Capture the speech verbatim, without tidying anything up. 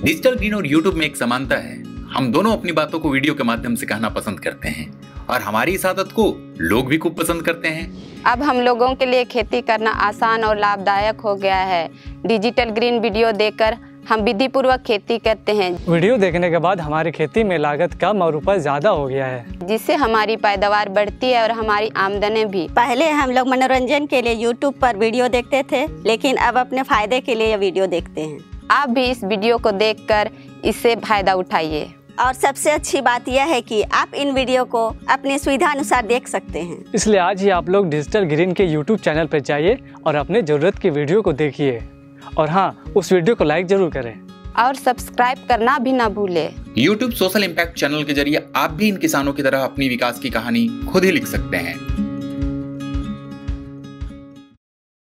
Digital green और YouTube में एक समानता है, हम दोनों अपनी बातों को वीडियो के माध्यम से कहना पसंद करते हैं और हमारी इस आदत को लोग भी खूब पसंद करते हैं। अब हम लोगों के लिए खेती करना आसान और लाभदायक हो गया है। डिजिटल ग्रीन वीडियो देखकर हम विधि पूर्वक खेती करते हैं। वीडियो देखने के बाद हमारी खेती में लागत कम और उपज ज्यादा हो गया है, जिससे हमारी पैदावार बढ़ती है और हमारी आमदनी भी। पहले हम लोग मनोरंजन के लिए यूट्यूब पर वीडियो देखते थे, लेकिन अब अपने फायदे के लिए वीडियो देखते हैं। आप भी इस वीडियो को देखकर इससे फायदा उठाइए। और सबसे अच्छी बात यह है कि आप इन वीडियो को अपनी सुविधा अनुसार देख सकते हैं। इसलिए आज ही आप लोग डिजिटल ग्रीन के यूट्यूब चैनल पर जाइए और अपने जरूरत की वीडियो को देखिए। और हाँ, उस वीडियो को लाइक जरूर करें और सब्सक्राइब करना भी ना भूले। यूट्यूब सोशल इम्पैक्ट चैनल के जरिए आप भी इन किसानों की तरह अपनी विकास की कहानी खुद ही लिख सकते हैं।